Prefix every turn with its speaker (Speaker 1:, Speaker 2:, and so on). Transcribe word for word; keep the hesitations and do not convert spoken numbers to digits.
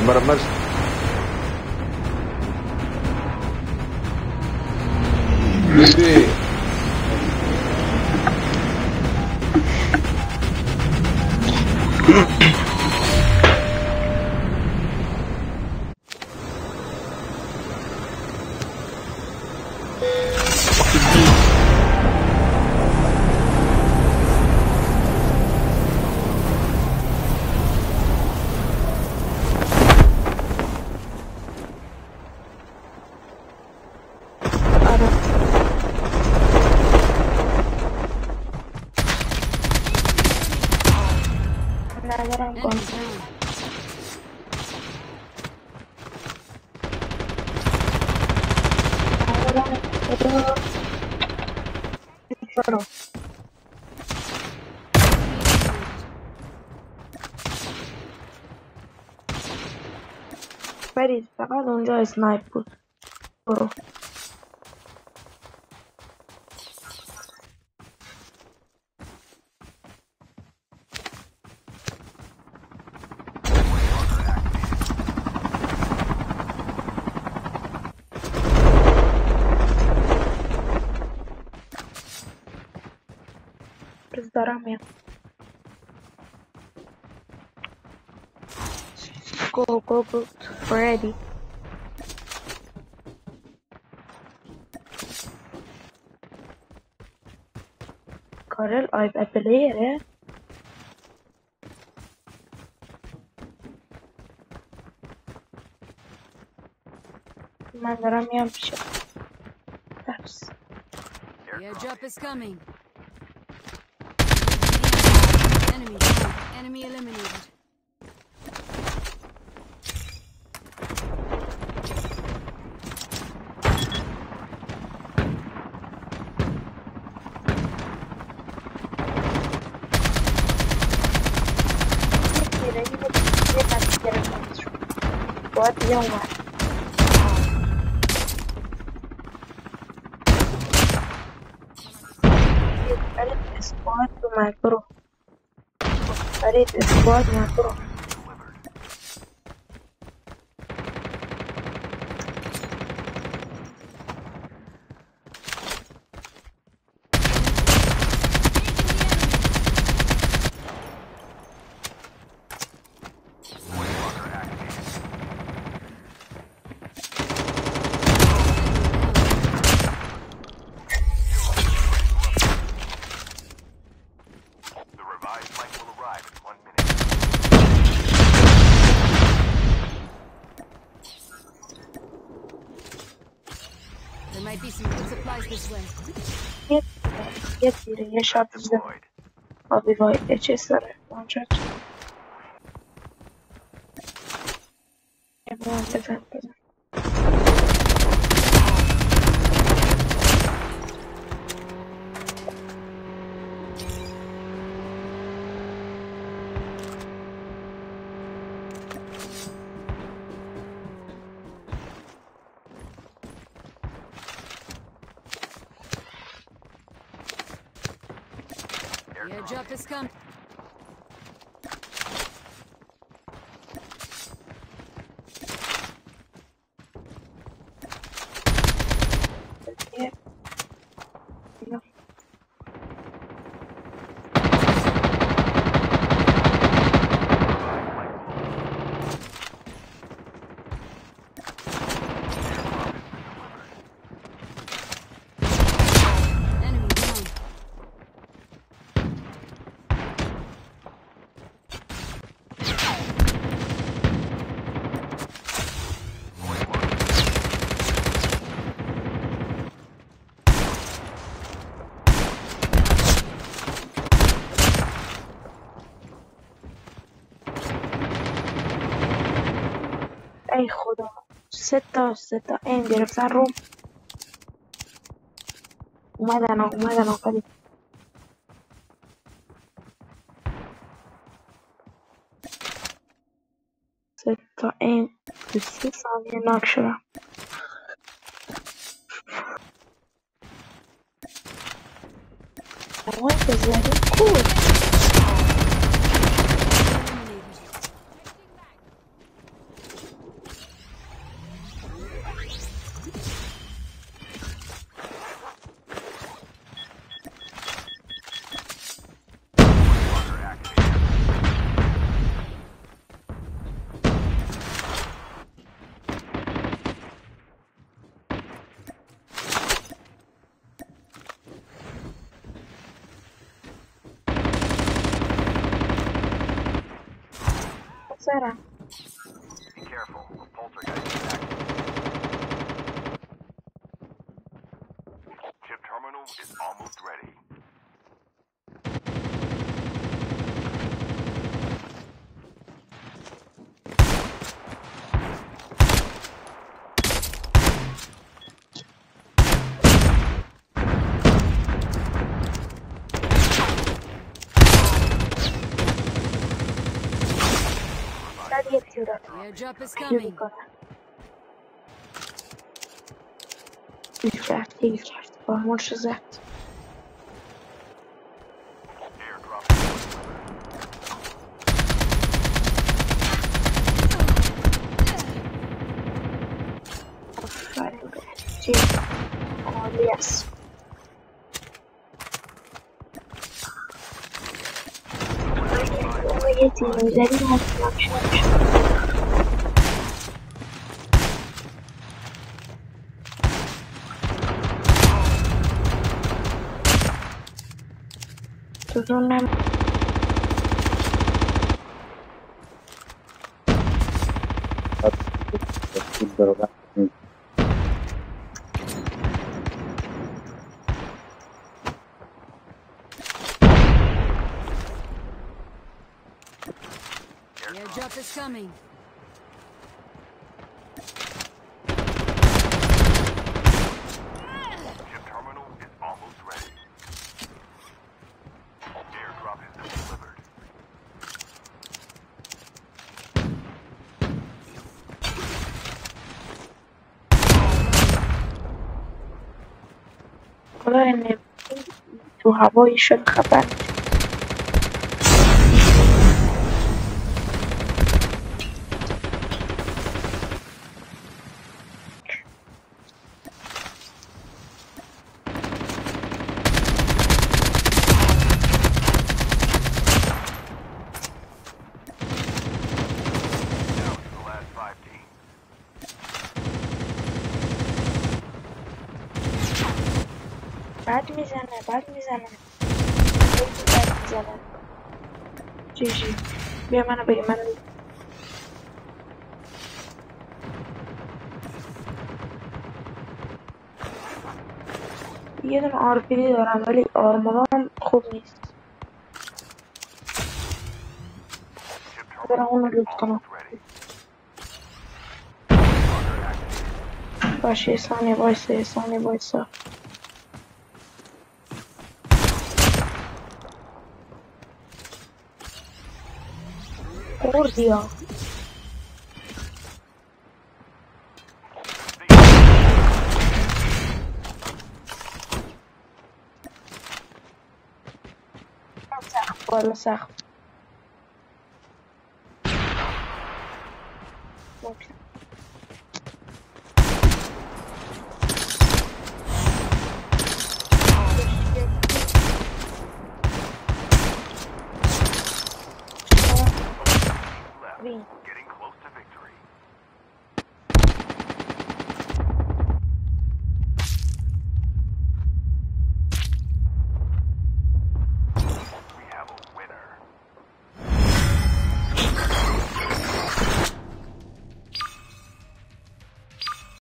Speaker 1: برمز بیبی
Speaker 2: فرید فقط اونجا اسنایپ بود. برو. دوسدارم میام. Go, go, go, Freddy. کارل آیب پلیره. من دارم میام پیش درس.
Speaker 3: Your job is coming. Enemy down. Enemy eliminated.
Speaker 2: اسکواد دیگه اومد. فرید اسکواد اومد. برو. فرید اسکواد اومد. برو. یه تیره یه شب بزن آبی وای چه سره اونجا یه بان بزن بزن
Speaker 3: Your job is come.
Speaker 2: Yeah. No. ای خدا سه تا سه تا این گرفتن رو اومدن اومدن آقایی سه تا این تو سی ثانیه ناک شدم اومد بزنی کود سرم. یه تیر
Speaker 3: Airdrop is
Speaker 2: تیر
Speaker 3: coming.
Speaker 2: کنم. تیر کرد تیر کرد با مرش زد. آفرین به چیز عالی است. یه تیر میزدی حتما شد. تو دون نمی
Speaker 3: Airdrop is coming.
Speaker 2: خدا این تو هوایی شد خبر. بد میزنه بد میزنه بد میزنه. چی چی بیا منو بگی منو بگی. یه دونه آر پی دی دارم ولی آرمورام خوب نیست. برم اونو لوت کنم. باشه یه ثانیه وایسا یه ثانیه وایسا. خوردی ها. سخت بالا سخت. ممکن. Vem.